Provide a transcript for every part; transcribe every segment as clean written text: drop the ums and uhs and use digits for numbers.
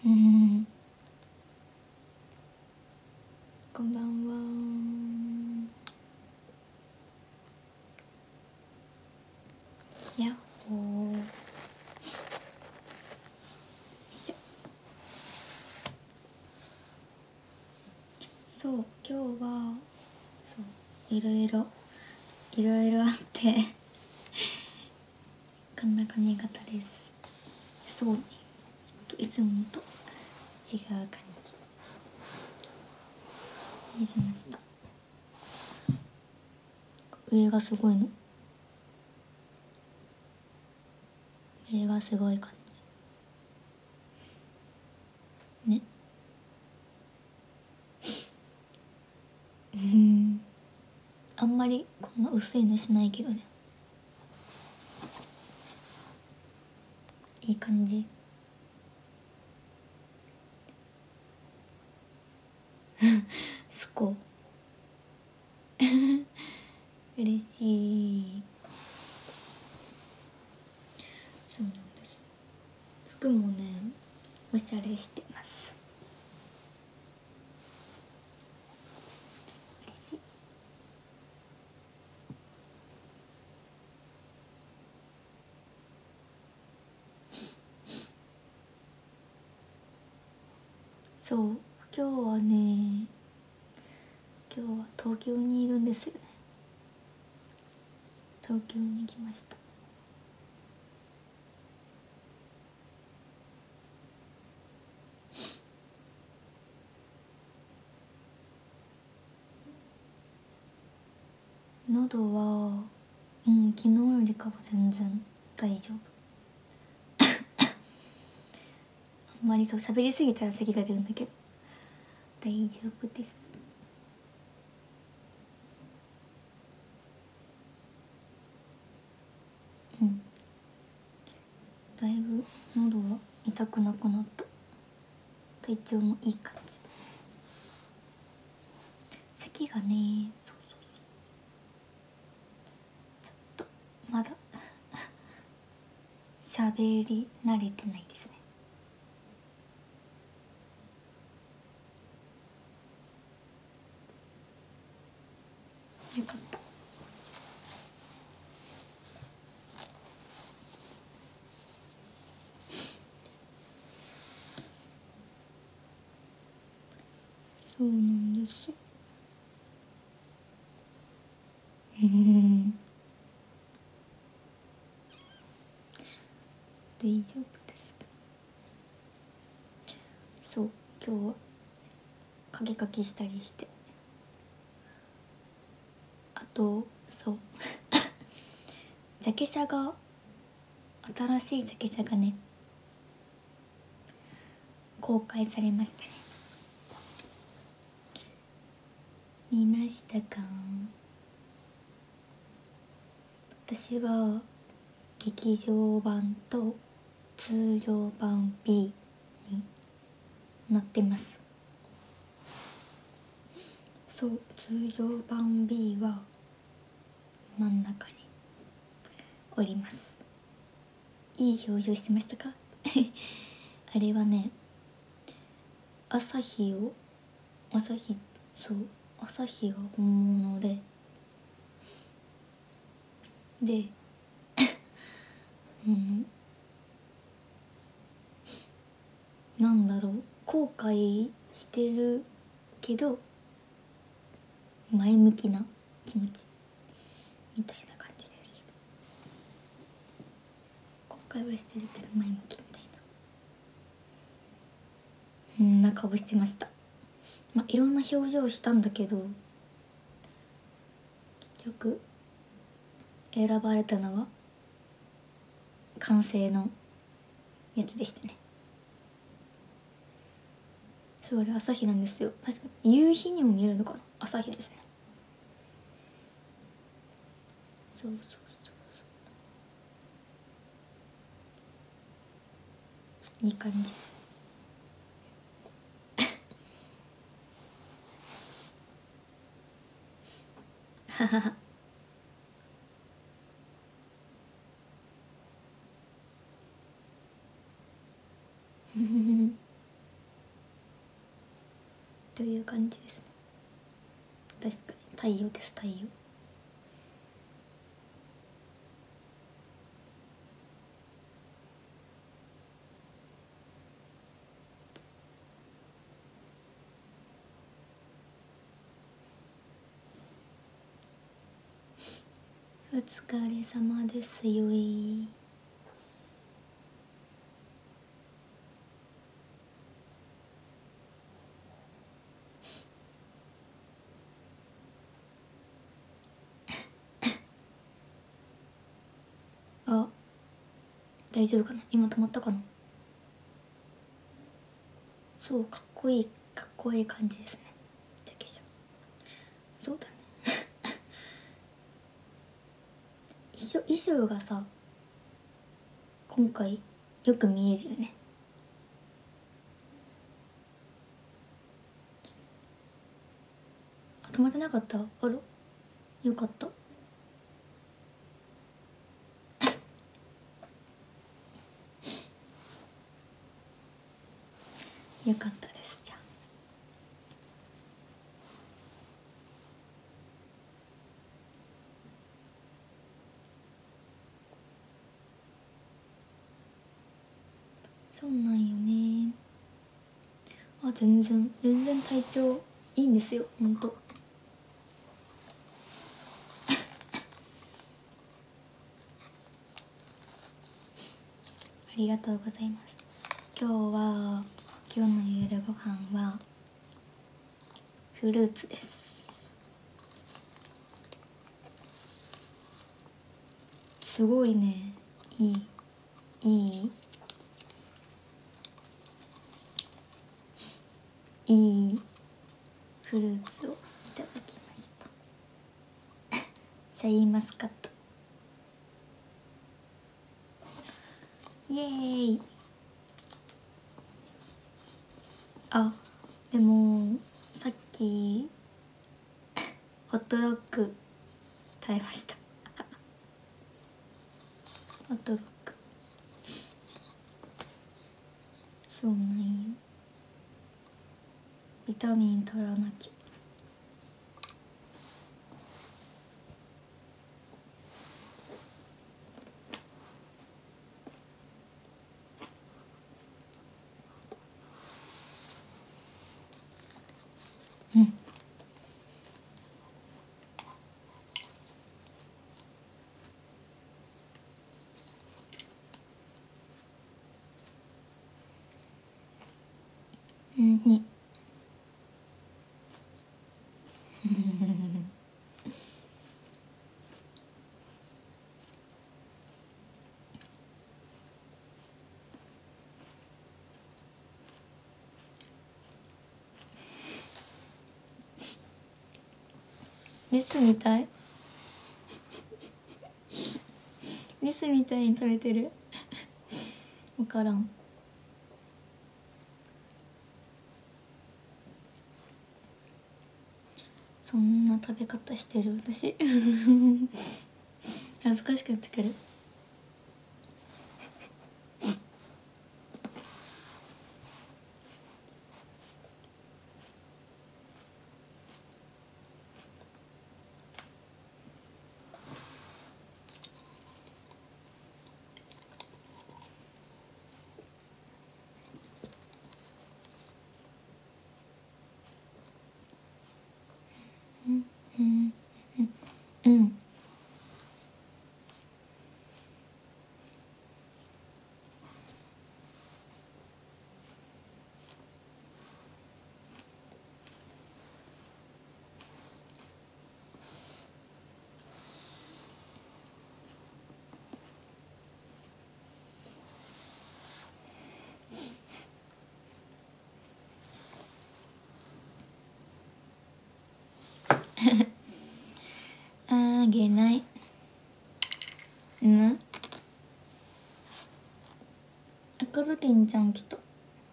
うん、こんばんは。やっほー。よいしょ。そう、今日はそういろいろあってこんな髪型です。そうね、いつもと違う感じにしました。上がすごいの、上がすごい感じね。あんまりこんな薄いのしないけどね、いい感じ。すこ嬉しい。そうなんです。服もね、おしゃれしてます。嬉しい。そう、今日はね、今日は東京にいるんですよね。東京に来ました。喉は昨日よりかは全然大丈夫。あんまりそう喋りすぎたら咳が出るんだけど大丈夫です。だいぶ喉は痛くなくなった。体調もいい感じ。咳がね、そうちょっとまだ喋り慣れてないですね。よかった。そうなんです。大丈夫です。そう今日は鍵かきしたりして、あとそうジャケ写が、新しいジャケ写がね公開されましたね。見ましたか？私は劇場版と通常版 B になってます。そう通常版 B は真ん中におります。いい表情してましたか？あれはね、朝日そう朝日が本物でなんだろう、後悔してるけど前向きな気持ちみたいな感じです。後悔はしてるけど前向きみたいな、そんな顔してました。いろんな表情したんだけど結局選ばれたのは完成のやつでしたね。それ朝日なんですよ。確かに夕日にも見えるのかな。朝日ですね。そういい感じ。ははは。 という感じですね。確かに太陽です、太陽。お疲れ様ですよい。あ、大丈夫かな、今止まったかな。そう、かっこいいかっこいい感じですね。だけじゃそうだね。衣装がさ、今回よく見えるよね。あ、止まってなかった。あら、よかった。よかったです。じゃあそうなんよね。あ、全然体調いいんですよ、ほんと。ありがとうございます。今日の夜ご飯はフルーツです。すごいね。いいいいフルーツをいただきました。シャインマスカット。イエーイ。あ、でもさっきホットドッグ食べました。ホットドッグ、そうなんよ。ビタミン取らなきゃ。うんにメスみたい。メスみたいに食べてる。分からん。そんな食べ方してる私。恥ずかしくなってくる。うん。あげない。赤ずきんちゃん来た。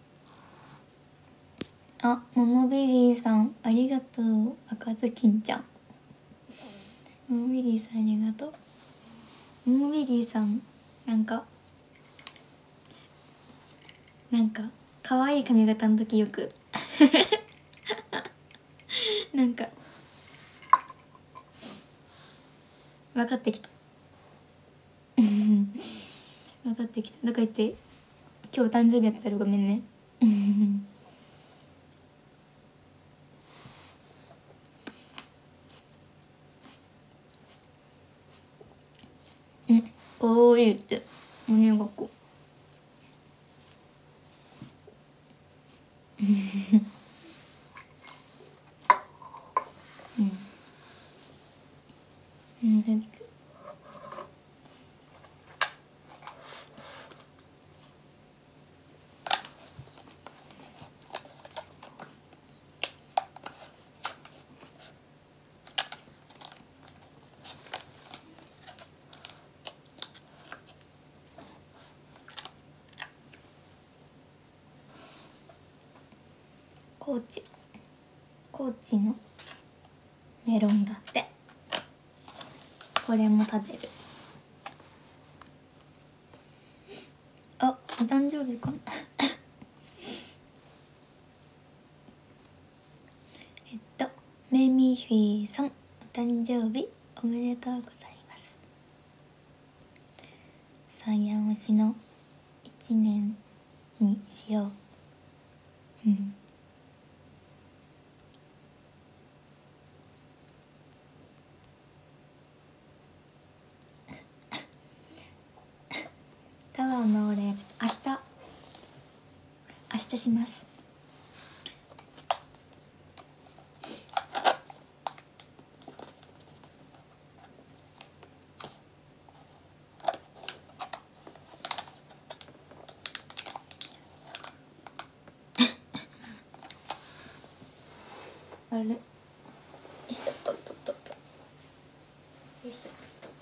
あ、モモビリーさんありがとう。赤ずきんちゃん、モモビリーさんありがとう。モモビリーさんなんか可愛い髪型の時よく分かってきた分かってきた。だから言って今日誕生日やったらごめんねかわいいって鬼がこ全然高知のメロンだって。これも食べる。あ、お誕生日かなメミフィーさん、お誕生日おめでとうございます。三夜推しの一年にしよう。タワーのお礼ちょっと明日します。あれ、よいしょとよいしょ。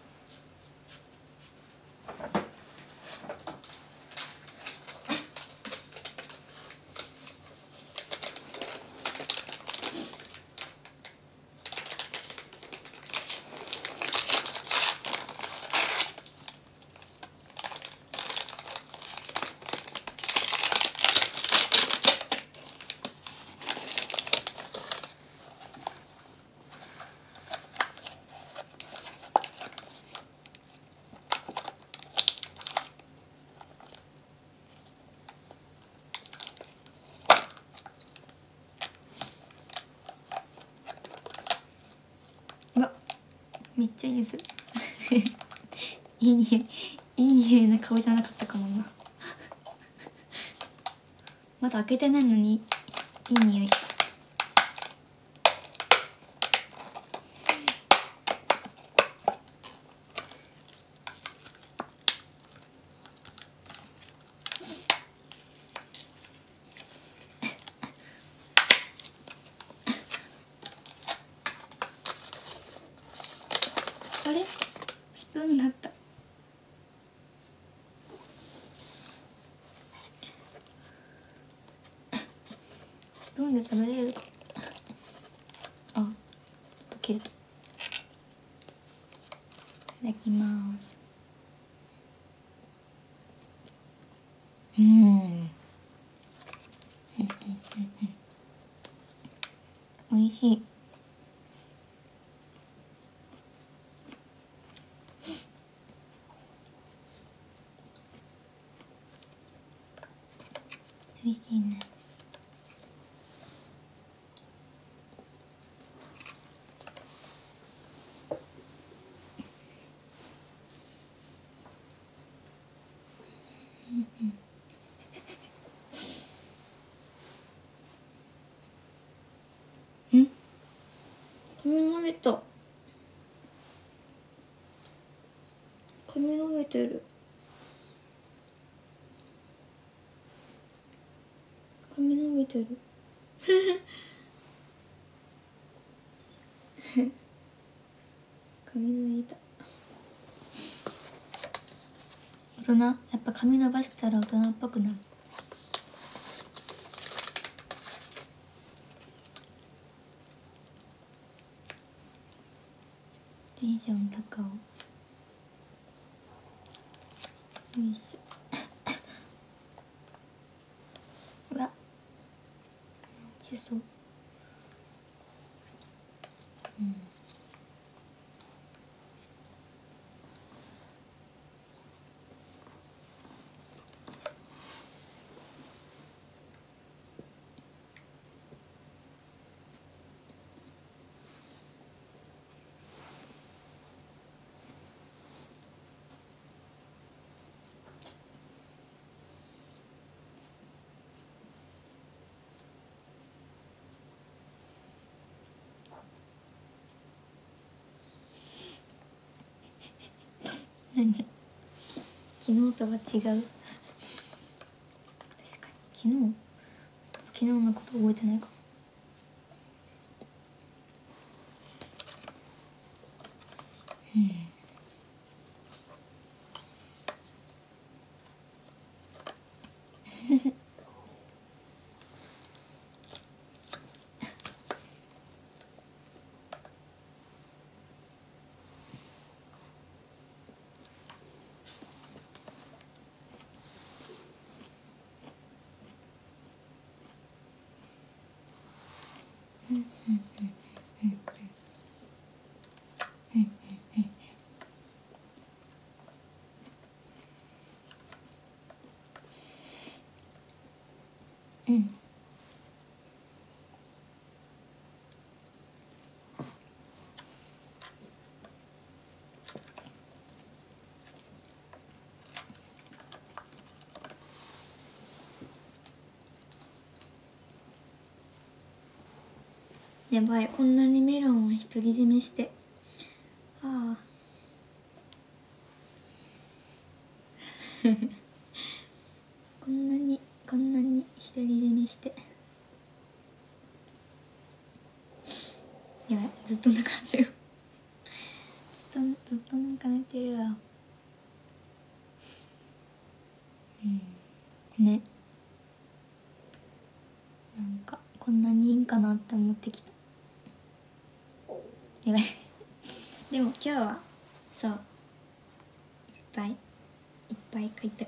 うわ、めっちゃいい匂いするいい匂いな顔じゃなかったかもなまだ開けてないのにいい匂いした。あれ、スプーンだった。スプーンで食べれる。あ、切る。いただきます。おいしい。おいしいね。髪伸びた。髪伸びてる。髪伸びてる髪伸びた。大人、やっぱ髪伸ばしたら大人っぽくなる。テンション高尾。よいしょうわ、落ちそう。 何昨日とは違う。確かに昨日のこと覚えてないかも。うん。やばい、こんなにメロンを独り占めして、ああこんなに独り占めして、やばい、ずっと泣かれてるずっと泣かれてるわ。ね、なんかこんなにいいんかなって思ってきた。やばいでも今日はそういっぱい書いた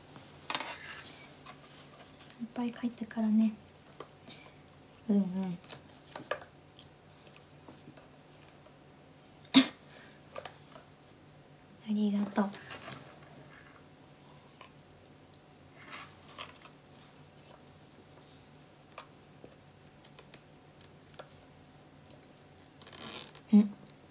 からね。うんありがとう。うん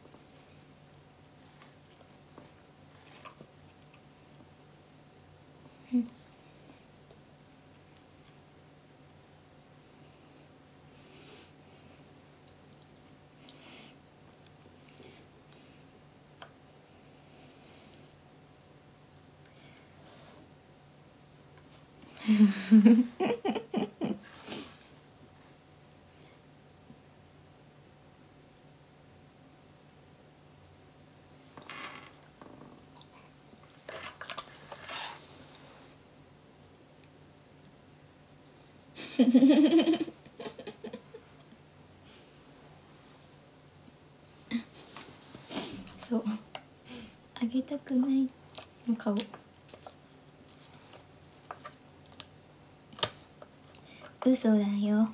そうあげたくないの顔。嘘だよ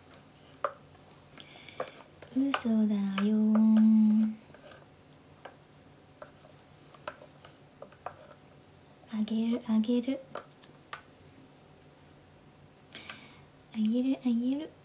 嘘だよあげるあげるあげるあげる。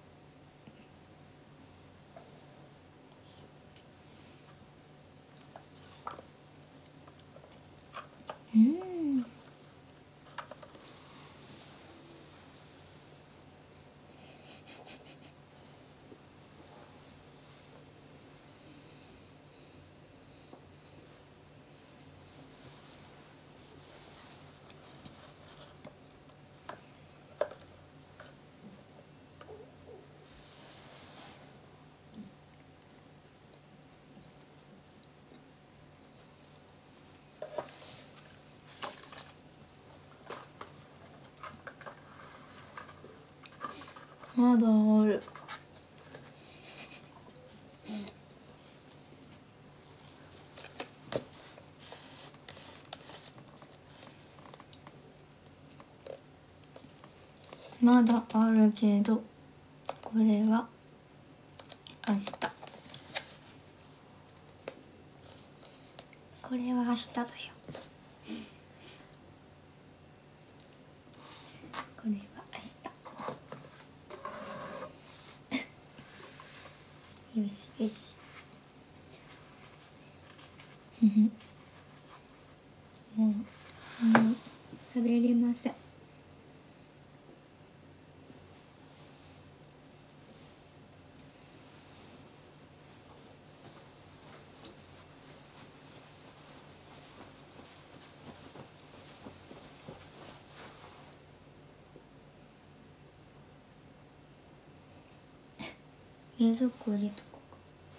まだある。まだあるけどこれは明日。これは明日だよ。これは明日よしよしもう食べれません。 冷蔵庫入れとこ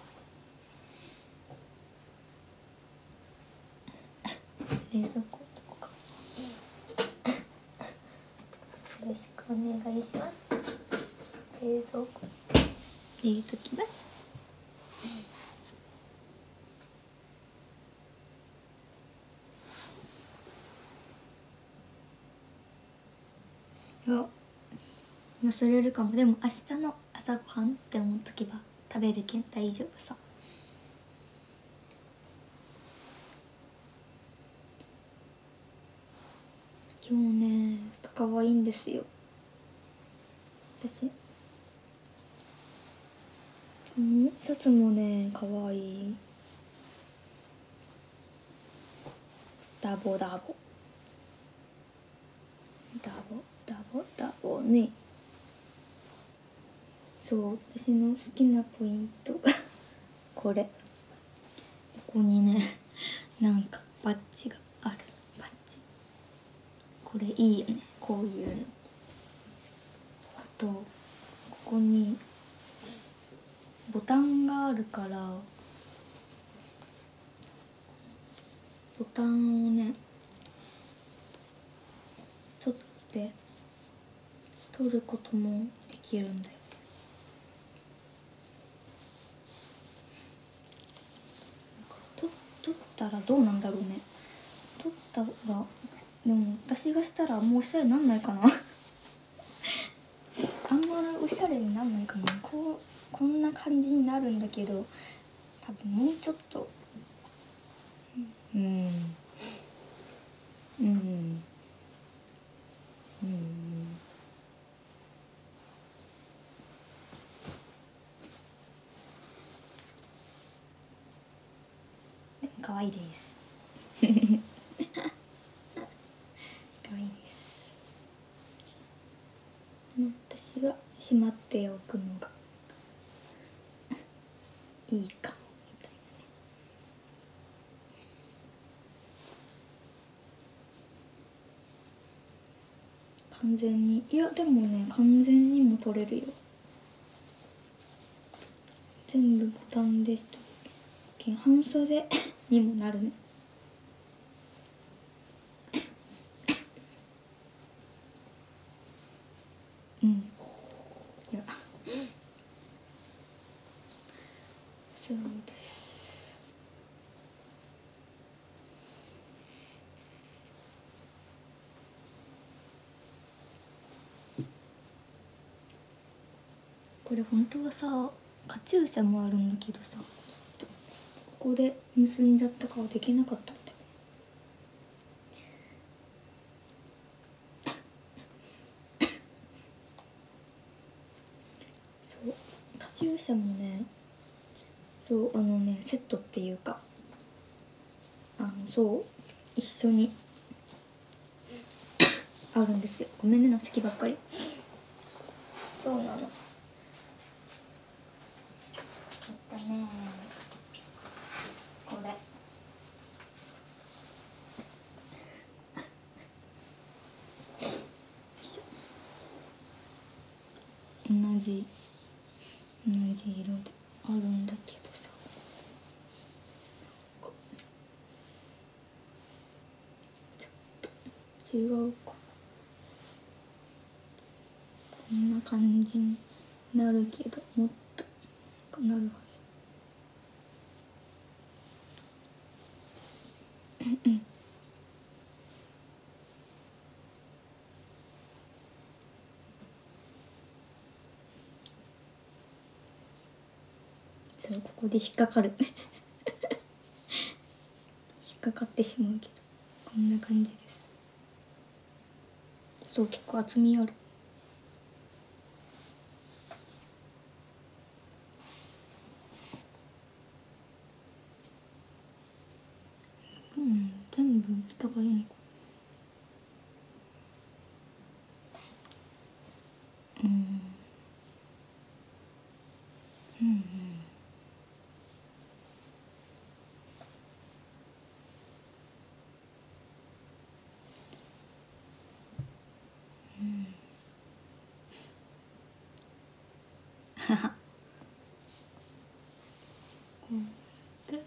うか。冷蔵庫とこうか。よろしくお願いします。冷蔵庫入れときます。忘れるかも。でも明日の朝ごはんって思っとけば食べるけん大丈夫さ。今日ね可愛いんですよ私。シャツもね可愛い。ダボダボダボダボダボね。そう私の好きなポイントがこれ。ここにねなんかバッジがある。バッジこれいいよね、こういうの。あとここにボタンがあるからボタンをね取ることもできるんだよ。取ったらどうなんだろうね。取ったらでも私がしたらもうおしゃれなんないかなあんまりおしゃれになんないかな。こんな感じになるんだけど多分もうちょっとでも可愛いです可愛いです。私がしまっておくのがいいかもみたいなね。完全にいやでもね完全にも取れるよ。全部ボタンですと半袖にもなるね。いやそうです。これ本当はさカチューシャもあるんだけどさここで結んじゃったからできなかったんだよね。そうカチューシャもねそうセットっていうかそう一緒にあるんですよ。ごめんねな好きばっかり。そうなの。ねこれ同じ色であるんだけどさちょっと違うか。こんな感じになるけどもっとなるはずそうここで引っかかる引っかかってしまうけどこんな感じです。そう結構厚みある。全部下がいいのか。 で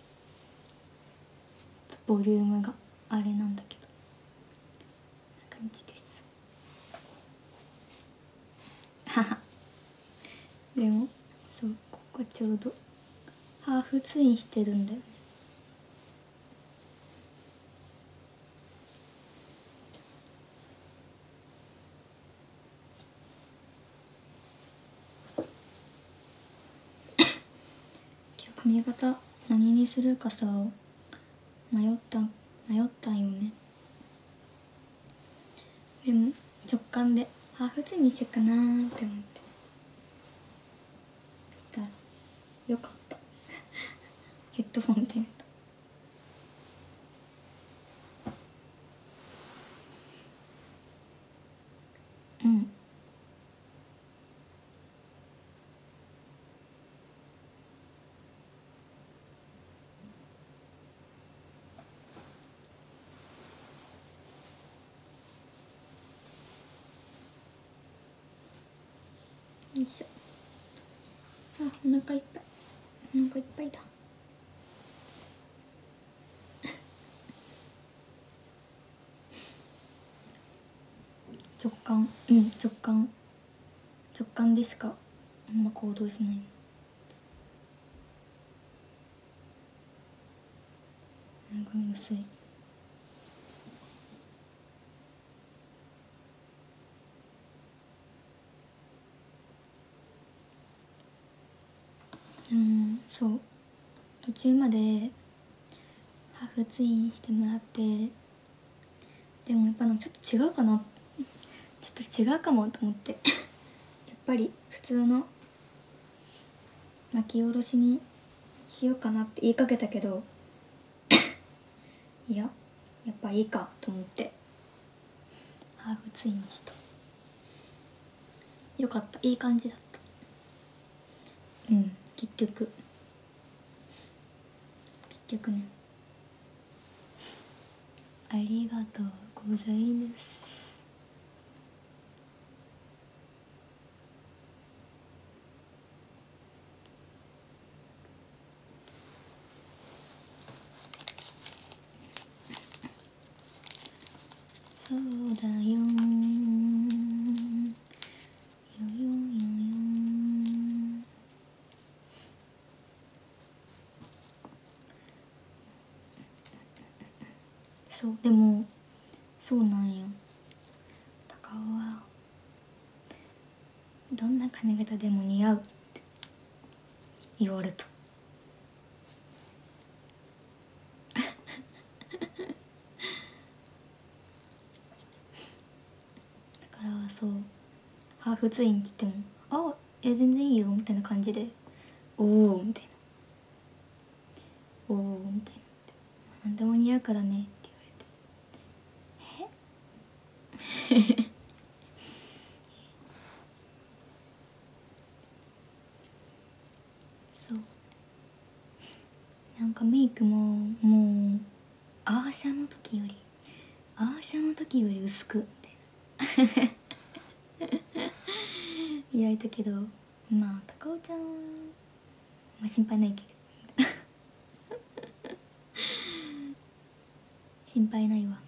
ボリュームがあれなんだけど、こんな感じです。ははでもそうここちょうどハーフツインしてるんだよね。今日髪型何にするかさ迷ったんよね。でも直感でハーフツインにしようかなーって思って、そしたらよかったヘッドホンテント。うん。よいしょ。あ、お腹いっぱい。お腹いっぱいだ。直感、直感でしかあんま行動しない。髪薄い。そう途中までハーフツインしてもらって、でもやっぱなんかちょっと違うかな、ちょっと違うかもと思ってやっぱり普通の巻き下ろしにしようかなって言いかけたけどいややっぱいいかと思ってハーフツインにした。よかった、いい感じだった。結局ね。ありがとうございます。そうだよそうでもそうなんや。高尾はどんな髪型でも似合うって言われた。だからそうハーフツインって言っても「あ全然いいよ」みたいな感じで「おお」みたいな「おお」みたいな「何でも似合うからね」って言われてそうなんかメイクももうアーシャの時より薄くって言われたけど、まあ高尾ちゃんは、まあ、心配ないけど心配ないわみ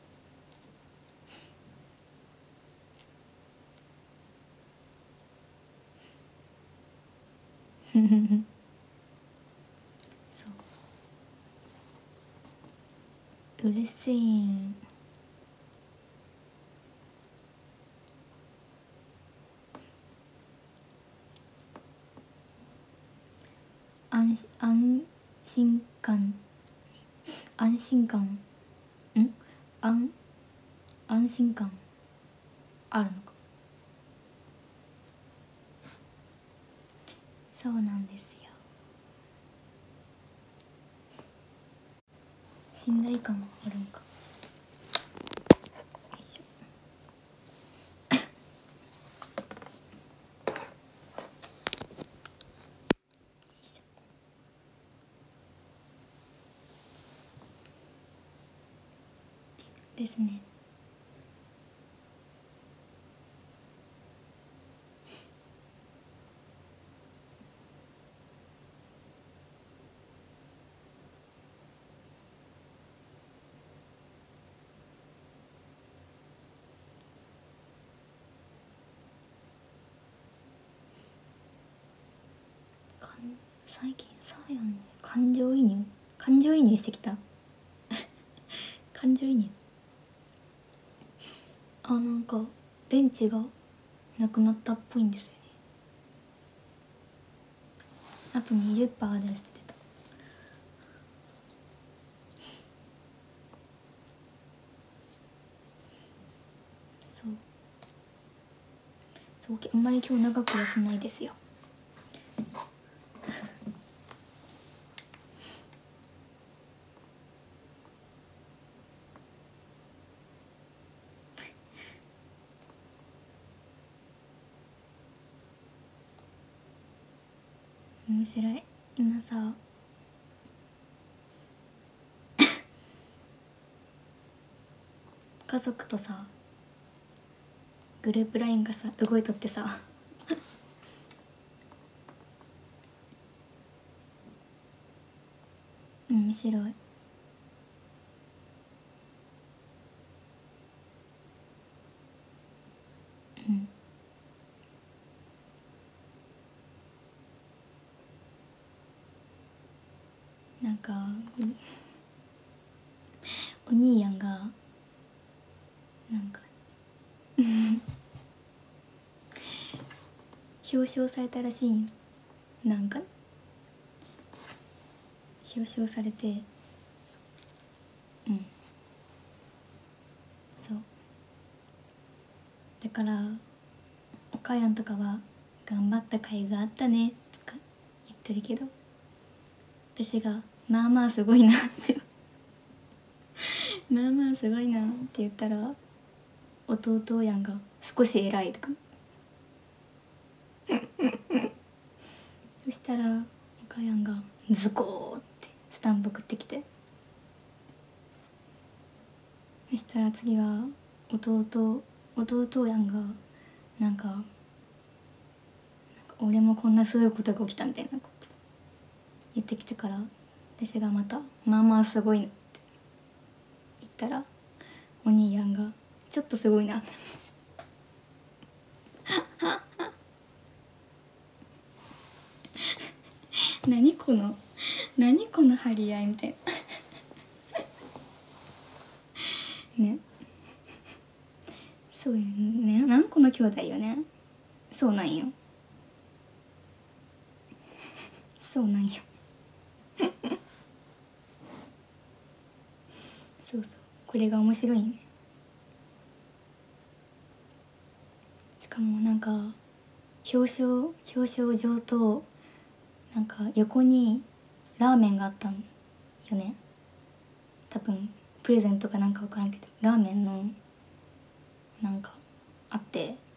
たいなそう嬉しい。安心感安心感安安心感あるのか。そうなんですよ。信頼感あるんか。よいしょですね。 最近さやんね、感情移入してきた感情移入、なんか電池がなくなったっぽいんですよね。あと 20% ですって言ってた。そうあんまり今日長くはしないですよ。面白い。今さ家族とさグループ LINE がさ動いとってさ面白い。うんなんかお兄やんがなんか表彰されたらしいんよ。なんか表彰されて、うんそうだからおかやんとかは頑張った甲斐があったねとか言ってるけど、私がまあまあすごいなってまあまあすごいなって言ったら弟やんが少し偉いとかそしたらおかやんがズコーってスタンプ送ってきて、そしたら次は弟やんがなんか俺もこんなすごいことが起きたみたいなこと言ってきてから、私がまたまあまあすごいなって言ったらお兄やんがちょっとすごいなって何この張り合いみたいなね。そうよね、何個の兄弟よね。そうなんよそうなんよそうこれが面白いね。しかもなんか表彰状となんか横にラーメンがあったんよね。多分プレゼントかなんか分からんけどラーメンのなんかあって、だ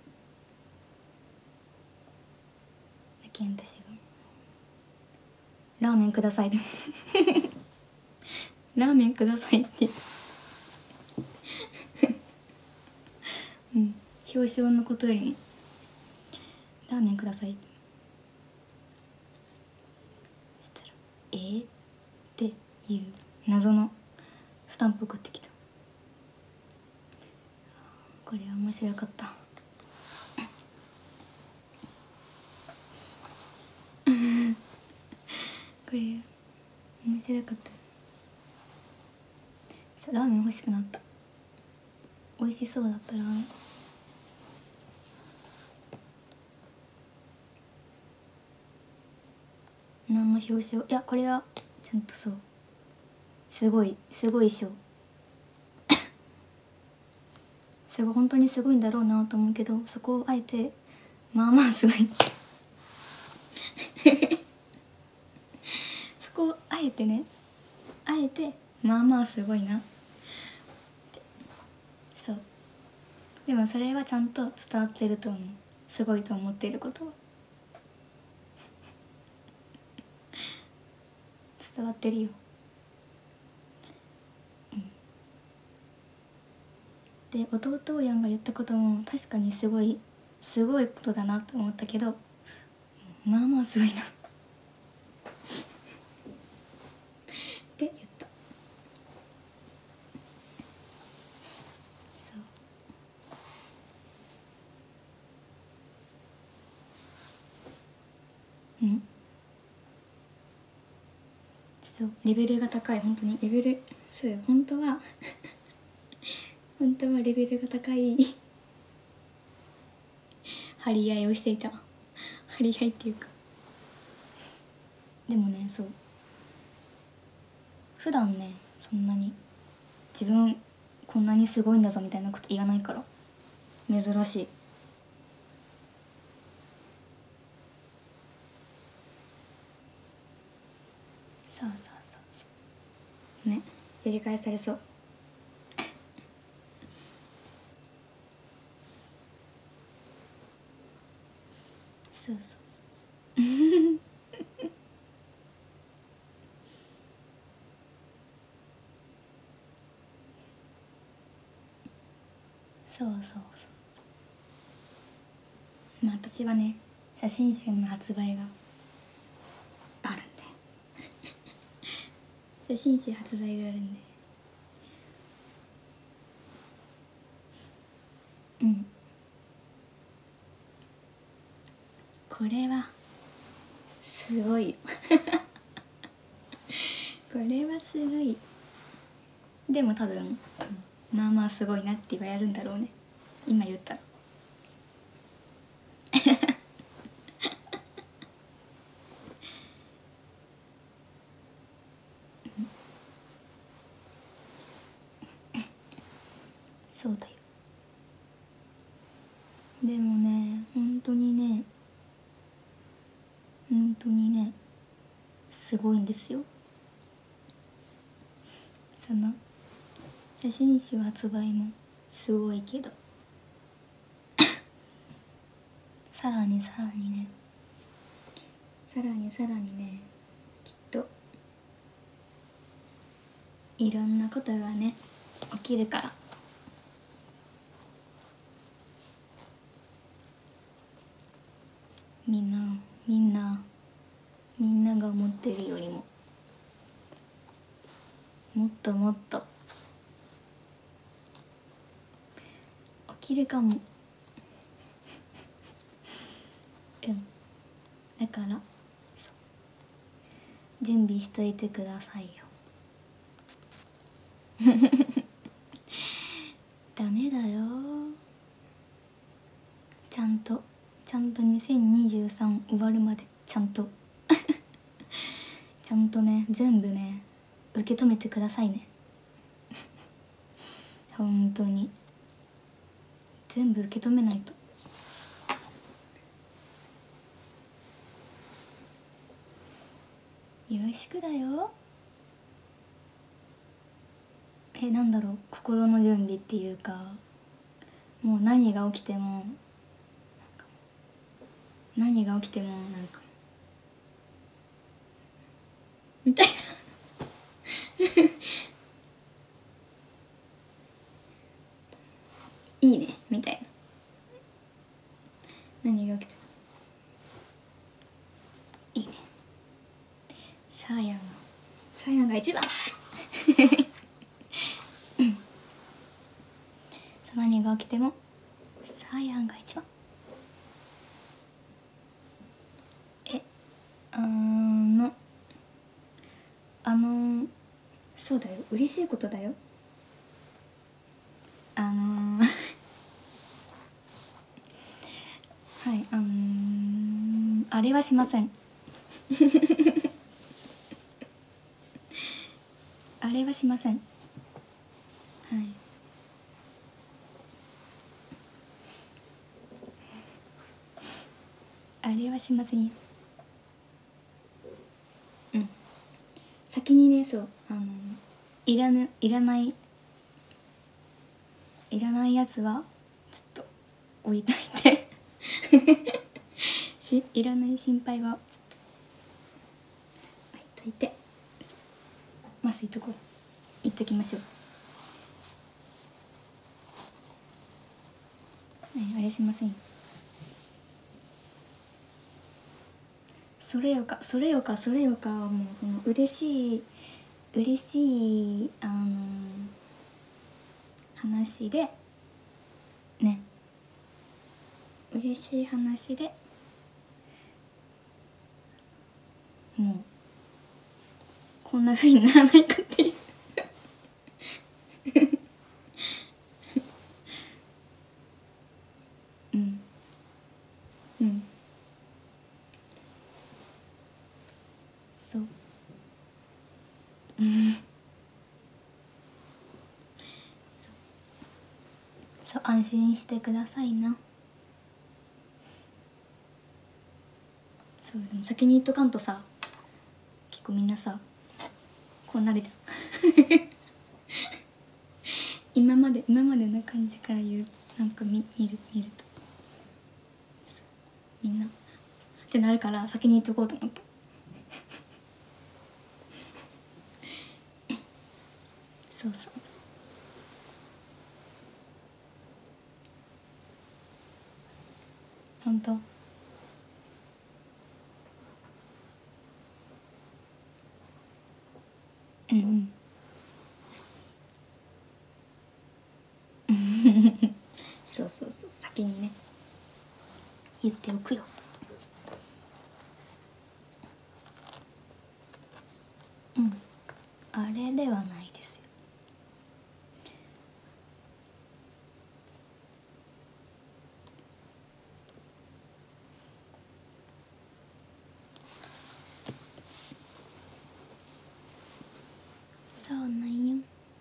けん私がラーメンくださいラーメンくださいってうん表彰のことよりもラーメンくださいって、そしたらっていう謎のスタンプ送ってきた。これは面白かったこれ面白かった。そうラーメン欲しくなった。美味しそうだったら何の表彰、いやこれはちゃんとそうすごい賞すごい本当にすごいんだろうなと思うけど、そこをあえてまあまあすごいそこをあえてまあまあすごいなって。そうでもそれはちゃんと伝わってると思う。すごいと思っていることは伝わってるよ。で弟やんが言ったことも確かにすごいことだなと思ったけど、まあまあすごいなって言った。そうそうレベルが高い、本当にレベル、そう本当は本当はレベルが高い張り合いをしていた。張り合いっていうか、でもね、そう普段ねそんなに自分こんなにすごいんだぞみたいなこと言わないから珍しい。そうそうそうそうね、やり返されそうそうそうそうそうそうそう、まあ私はね写真集の発売があるんで写真集発売があるんで、うん、これはすごいよこれはすごい。でも多分まあまあすごいなって言われるんだろうね、今言ったらそうだよ。でもね本当にね本当にねすごいんですよ。その写真集発売もすごいけどさらにさらにねさらにさらにね、きっといろんなことがね起きるから、みんなみんなみんなが思ってるよりももっともっと起きるかもうんだから準備しといてくださいよダメだよ、ちゃんと2023終わるまでちゃんとちゃんとね全部ね受け止めてくださいね本当に全部受け止めないと。よろしくだよ。なんだろう、心の準備っていうか、もう何が起きてもなんかみたいないいねみたいな、何が起きてもいいね、サーヤンが一番何が起きてもサーヤンが一番。あのそうだよ、嬉しいことだよ。はいあれはしませんあれはしません。はいあれはしませんよ。先にね、そういらないやつはちょっと置いといていらない心配はちょっと置いといて、まあそういうとこ言っときましょう。あれしませんよ。それよかもうその嬉しい話でね、嬉しい話でもうこんな風にならないかっていううんうんそうそう安心してくださいな。そうでも先に言っとかんとさ結構みんなさこうなるじゃん今までの感じから言うなんか見るとみんなってなるから先に言っとこうと思ってそうそう本当うんそうそうそう先にね言っておくよ。うんあれではないですよ。そうなんよ。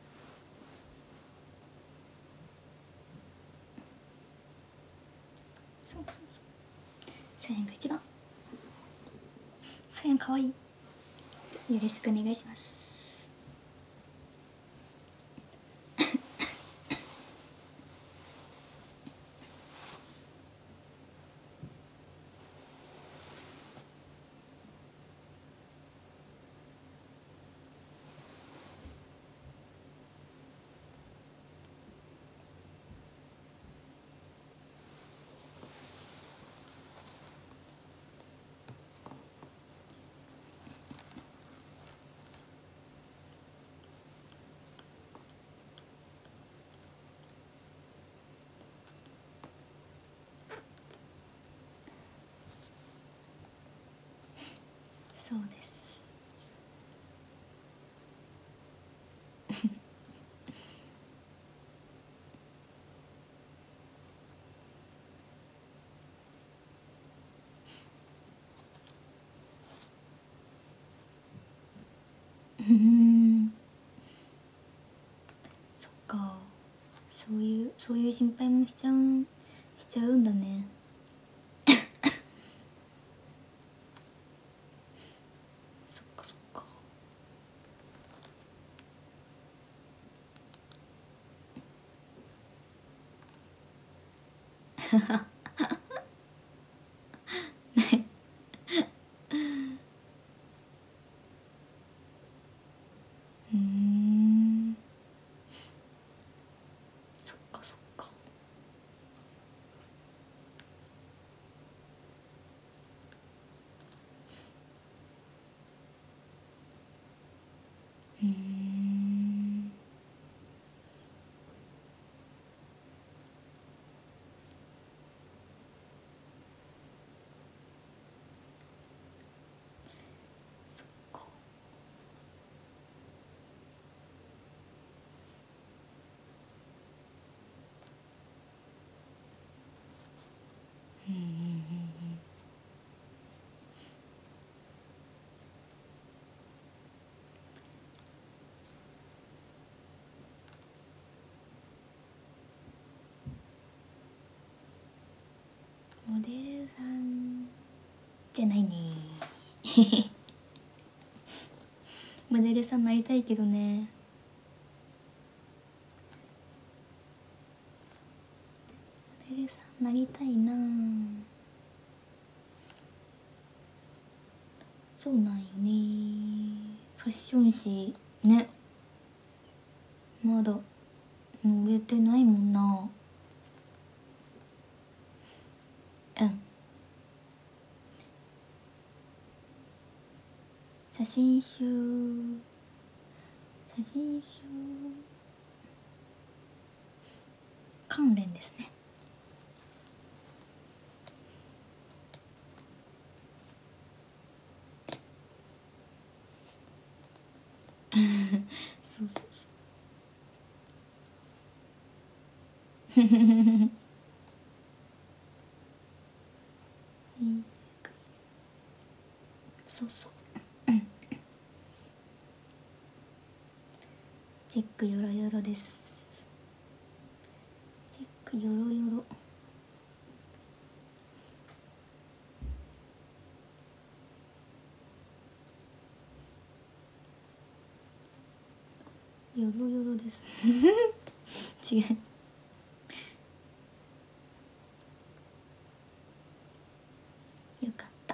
そうそうそう1000円が一番1000円かわいい。よろしくお願いします。そうですそっかそういう心配もしちゃうんだね。そっかそっかそっかそっかそっかモデルさんじゃないねモデルさんなりたいけどね。モデルさんなりたいな。そうなんよね。ファッション誌ねまだ売れてないもんな。うん写真集関連ですね。 そうそうそうそうそうチェックよろよろです。チェックよろよろ。よろよろです違う。よかった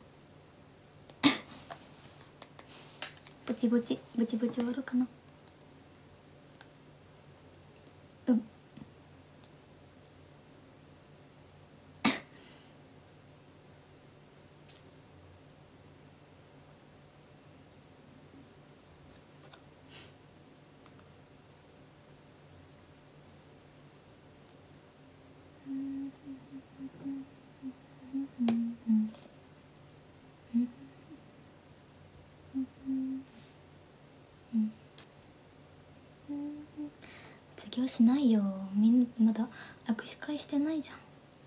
ぼちぼちぼちぼち終わるかな。うん次はしないよ。みんなまだ握手会してないじゃん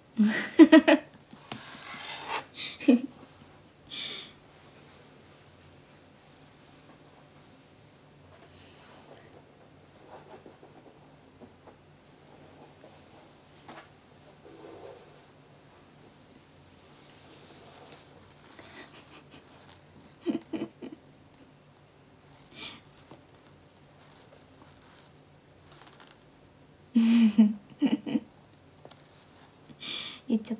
言っちゃった。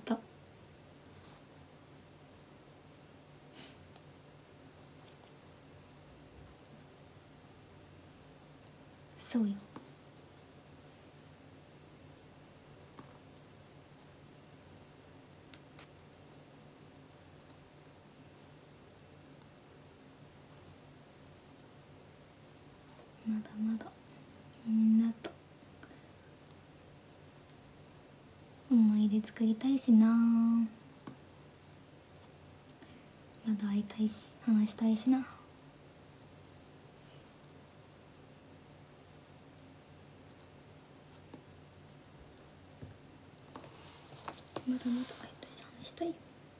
そうよ。まだまだみんなと思い出作りたいしな。まだ会いたいし話したいしな。まだまだ会いたいし話したいよ。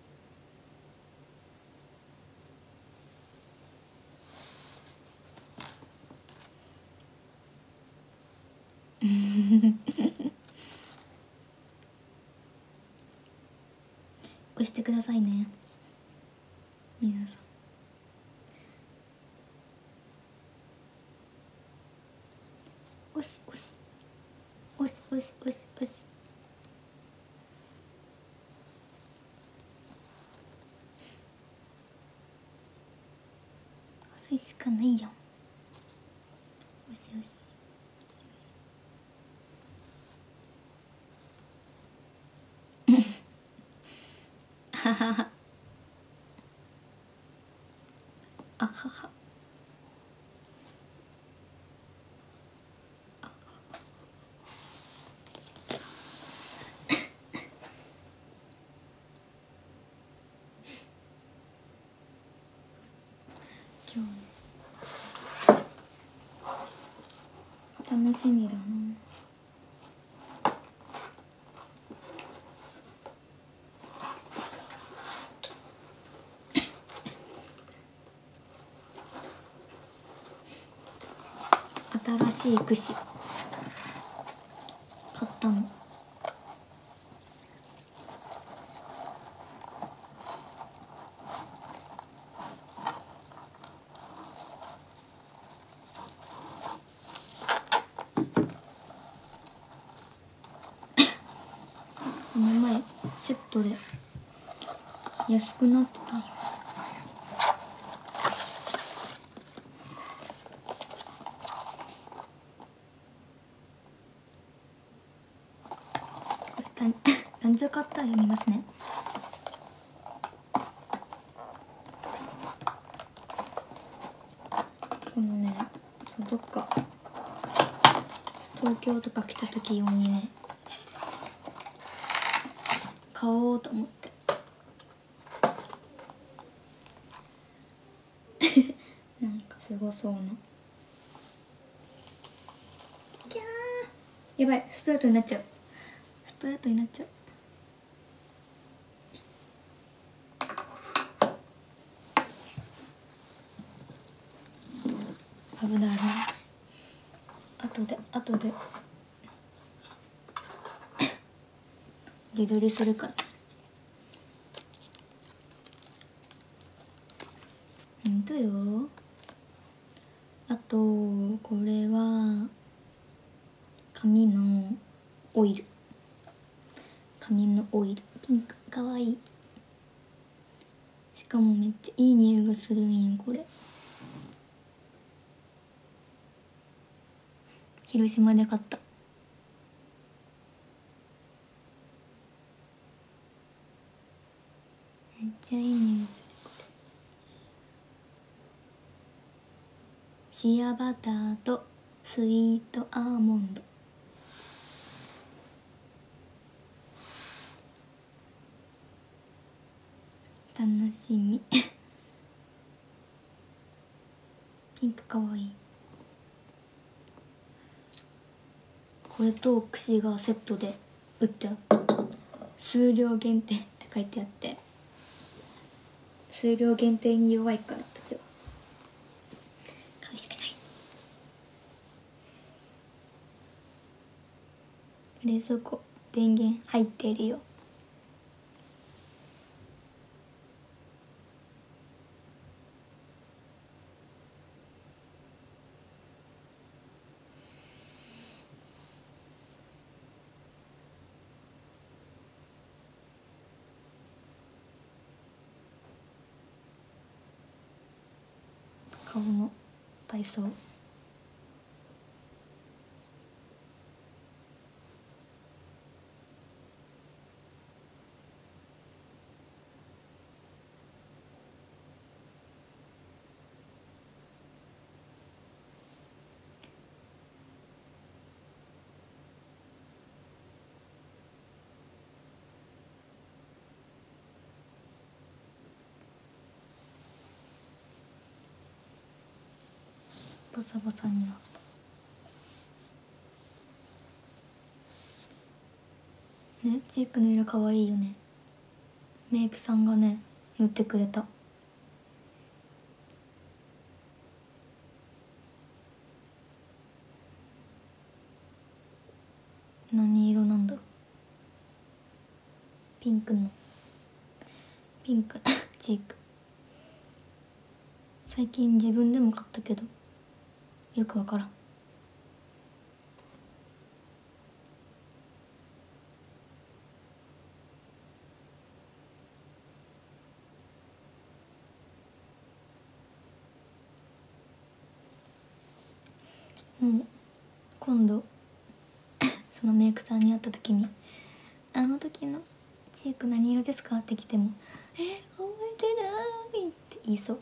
押してくださいね皆さん。押し押し押し押し押し押し。押すしかないよ。押し押し。ははは。あはは。今日楽しみだな。新しい串買ったの。この前セットで安くなってた。男女買ったら読みますね。このね、どっか東京とか来た時用にね買おうと思ってなんかすごそうなやばい、ストレートになっちゃう。ストレートになっちゃう。危ない危ない。後で自撮りするから。ほんとよ。あとこれは髪のオイル。髪のオイルピンクかわいい。しかもめっちゃいい匂いがするんやこれ。広島で買った。めっちゃいい匂いするこれ。シアバターとスイートアーモンド。楽しみピンクかわいい。これと櫛がセットで売ってあった。数量限定って書いてあって、数量限定に弱いから私は買うしかない。冷蔵庫電源入ってるよ。顔の体操。ボサボサになったね。チークの色かわいいよね。メイクさんがね塗ってくれた。何色なんだろう。ピンクチーク。最近自分でも買ったけどよくわからん。もう今度そのメイクさんに会った時に「あの時のチーク何色ですか?」って来ても「覚えてない」って言いそう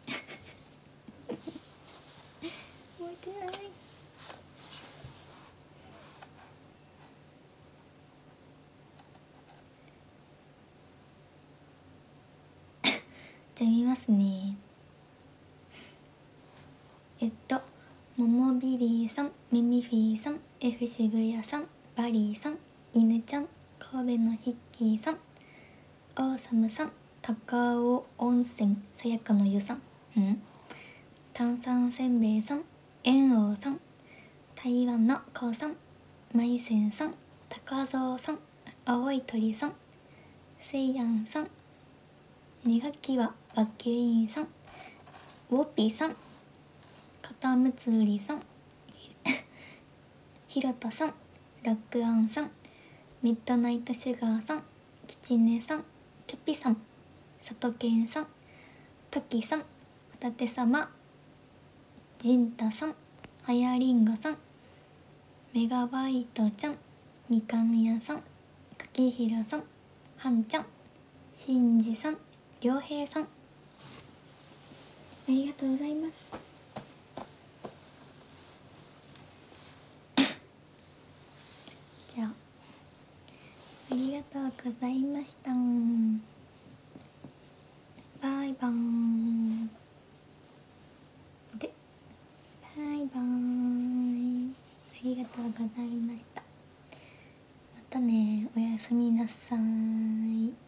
覚えてない。じゃあ見ますね。モモビリーさん、ミミフィーさん、F 渋谷さん、バリーさん、犬ちゃん、神戸のヒッキーさん、オーサムさん、高尾温泉さやかの湯さん、炭酸せんべいさん、円王さん、台湾のこうさん、まいせんさん、高蔵さん、青い鳥さん、せいやんさん、2学期は学級委員さん、ウォッピーさん、かたむつりさん、ひろとさん、ラックアンさん、ミッドナイトシュガーさん、きちねさん、キャピさん、さとけんさん、ときさん、ホタテさま、ジンタさん、はやりんごさん、メガバイトちゃん、みかん屋さん、かきひろさん、はんちゃん、しんじさん、りょうへいさん、ありがとうございます。じゃあありがとうございました。バイバーイ。でバイバーイ。ありがとう。 がとうございました。またね、おやすみなさい。